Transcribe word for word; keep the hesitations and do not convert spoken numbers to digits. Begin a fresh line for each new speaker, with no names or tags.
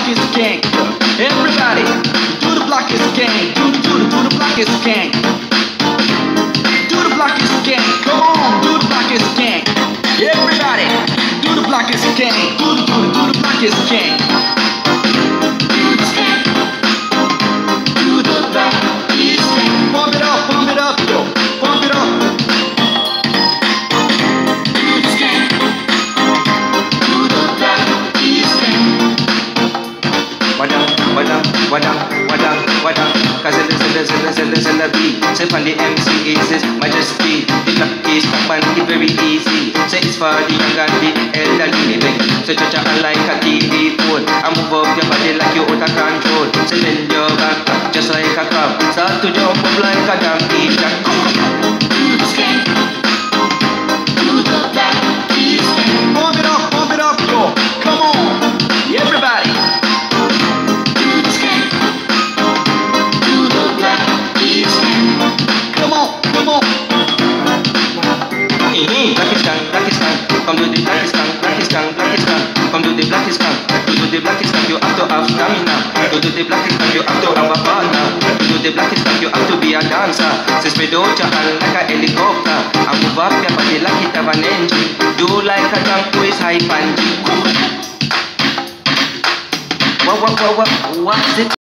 is gang. Everybody, do the block is gang. Do the do the do the block is gang. Do the block is gang. Come on, do the block is gang. Everybody, do the block is gang. Do the do the do the block is gang. Do the gang. Do the block is gang. Pump it up, pump it up, yo. Pump it up. Do the gang. Do the block is gang.
Wadam, wadam, wadam, wadam, wadam. Kazilla, zilla, zilla, zilla, zilla, beat. Sip on the M C is His Majesty. The block is top and it very easy. Say it's for the young and the elderly living. So cha-cha like a T V phone. I move up your body like you out of control. Say bend your back just like a crab. Start to jump up like a donkey.
Do the skank. Do the black is skank. Pump it up, pump it up, yo. Come on, everybody. Do the skank. Do the black is skank. Come on, come on.
Eh, black is skank, black is skank. Come do the black is skank, black is skank, black is skank. Come do the black is skank. To do the black is skank, you have to have stamina. To do the black is skank, you have to have a partner. To do the black is skank, you have to be a dancer. Say spread out your hand like a helicopter. And move up your body like it have an engine. Do like a tank who is high punch. What, what, what, what, what's it?